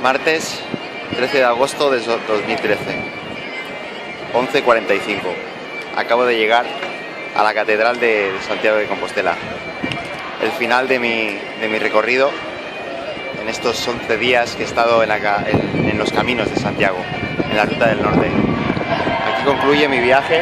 Martes 13 de agosto de 2013, 11:45. Acabo de llegar a la Catedral de Santiago de Compostela. El final de mi recorrido en estos 11 días que he estado en los caminos de Santiago, en la ruta del norte. Aquí concluye mi viaje.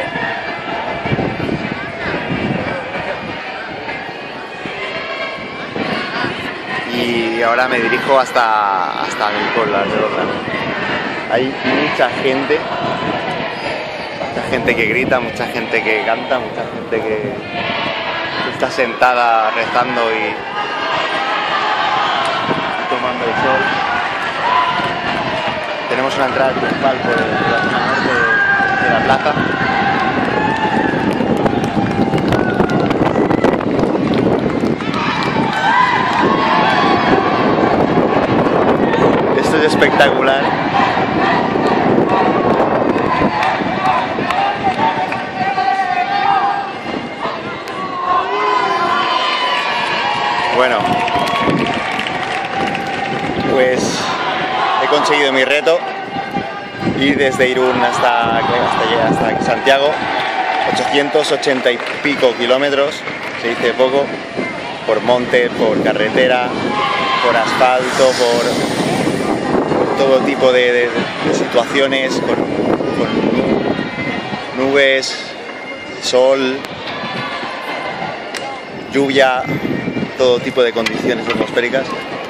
Y ahora me dirijo hasta mi pueblo, Alrededor. Hay mucha gente que grita, mucha gente que canta, mucha gente que está sentada rezando y tomando el sol. Tenemos una entrada triunfal por la zona norte de la plaza. Esto es espectacular. Bueno, pues he conseguido mi reto, ir desde Irún hasta Santiago, 880 y pico kilómetros, se dice poco, por monte, por carretera, por asfalto, por todo tipo de situaciones, con nubes, sol, lluvia, todo tipo de condiciones atmosféricas.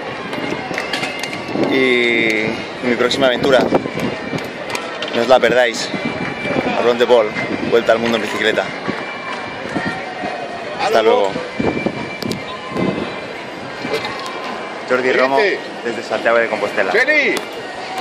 Y mi próxima aventura, no os la perdáis, Around the World, vuelta al mundo en bicicleta. Hasta luego. Jordi Romo, desde Santiago de Compostela.